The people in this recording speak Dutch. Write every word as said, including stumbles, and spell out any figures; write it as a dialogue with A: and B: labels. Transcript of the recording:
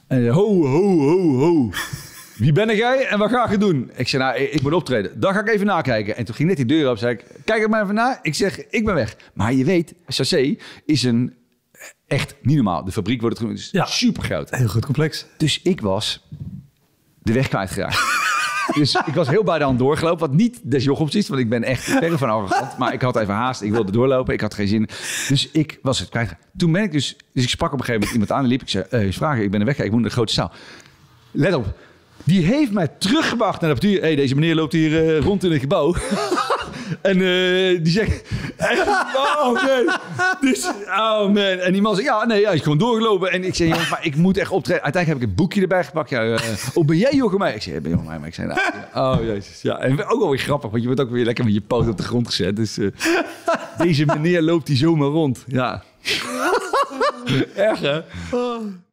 A: En ho, ho, ho, ho. Wie ben jij en wat ga je doen? Ik zei, nou, ik moet optreden. Dan ga ik even nakijken. En toen ging net die deur op, zei ik, kijk er maar even na. Ik zeg, ik ben weg. Maar je weet, Chassé is een echt niet normaal. De fabriek wordt het is ja. super groot.
B: Heel goed complex.
A: Dus ik was de weg kwijtgeraakt. Dus ik was heel bij de hand doorgelopen. Wat niet des Jochems is, want ik ben echt verre van arrogant. Maar ik had even haast. Ik wilde doorlopen. Ik had geen zin. Dus ik was het kwijt. Toen ben ik dus... Dus ik sprak op een gegeven moment iemand aan en liep. Ik zei, uh, vragen, ik ben er weg. Ik moet naar de grote zaal. Let op. Die heeft mij teruggebracht naar de portier. Hé, hey, deze meneer loopt hier uh, rond in het gebouw. En uh, die zegt... Oh, nee. Dus, oh, man. En die man zegt... Ja, nee, hij is gewoon doorgelopen. En ik zei... Ja, maar ik moet echt optreden. Uiteindelijk heb ik een boekje erbij gepakt. Ja, uh, oh, ben jij Jochem Meijer? Ik zei... Ja, ben Jochem Meijer. Maar ik zei... Nou, oh, jezus. Ja, en ook wel weer grappig. Want je wordt ook weer lekker met je poot op de grond gezet. Dus uh, deze meneer loopt hier zomaar rond. Ja. Erg, hè?